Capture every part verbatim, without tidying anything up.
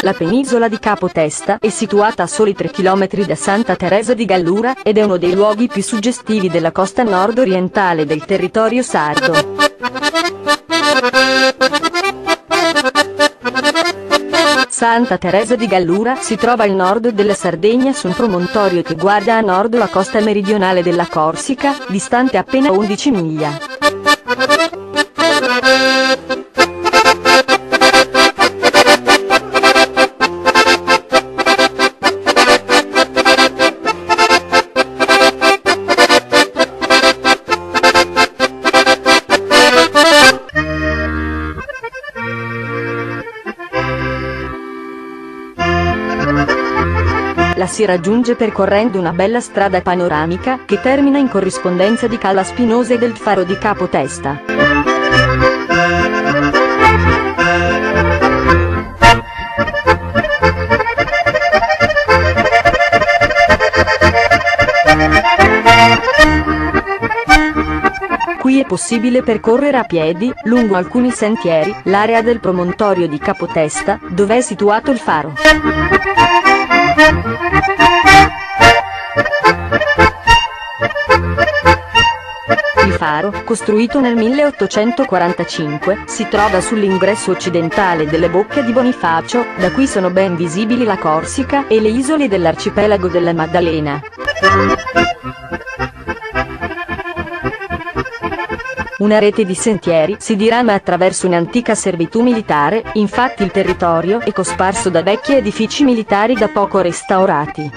La penisola di Capo Testa è situata a soli tre chilometri da Santa Teresa di Gallura, ed è uno dei luoghi più suggestivi della costa nord-orientale del territorio sardo. Santa Teresa di Gallura si trova al nord della Sardegna su un promontorio che guarda a nord la costa meridionale della Corsica, distante appena undici miglia. La si raggiunge percorrendo una bella strada panoramica, che termina in corrispondenza di Cala Spinosa e del faro di Capo Testa. Qui è possibile percorrere a piedi, lungo alcuni sentieri, l'area del promontorio di Capo Testa, dove è situato il faro. Il faro, costruito nel milleottocentoquarantacinque, si trova sull'ingresso occidentale delle Bocche di Bonifacio, da cui sono ben visibili la Corsica e le isole dell'arcipelago della Maddalena. Una rete di sentieri si dirama attraverso un'antica servitù militare, infatti il territorio è cosparso da vecchi edifici militari da poco restaurati.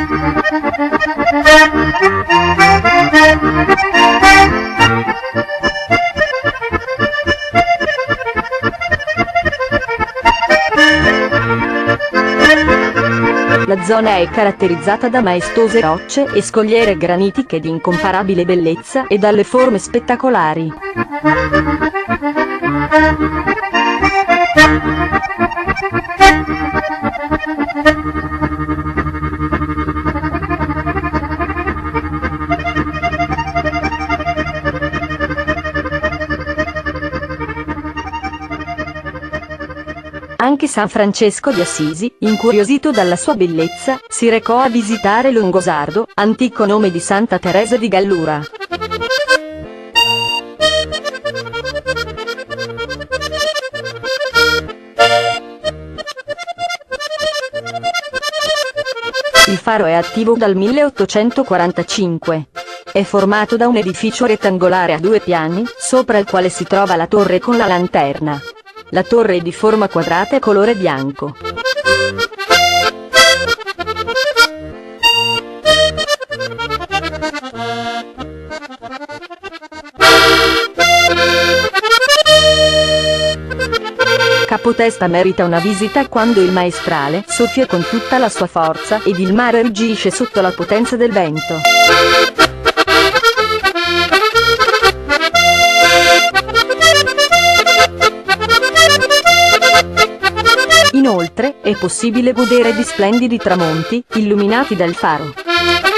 La zona è caratterizzata da maestose rocce e scogliere granitiche di incomparabile bellezza e dalle forme spettacolari. Anche San Francesco di Assisi, incuriosito dalla sua bellezza, si recò a visitare Longosardo, antico nome di Santa Teresa di Gallura. Il faro è attivo dal milleottocentoquarantacinque. È formato da un edificio rettangolare a due piani, sopra il quale si trova la torre con la lanterna. La torre è di forma quadrata e colore bianco. Capo Testa merita una visita quando il maestrale soffia con tutta la sua forza ed il mare ruggisce sotto la potenza del vento. Inoltre, è possibile godere di splendidi tramonti, illuminati dal faro.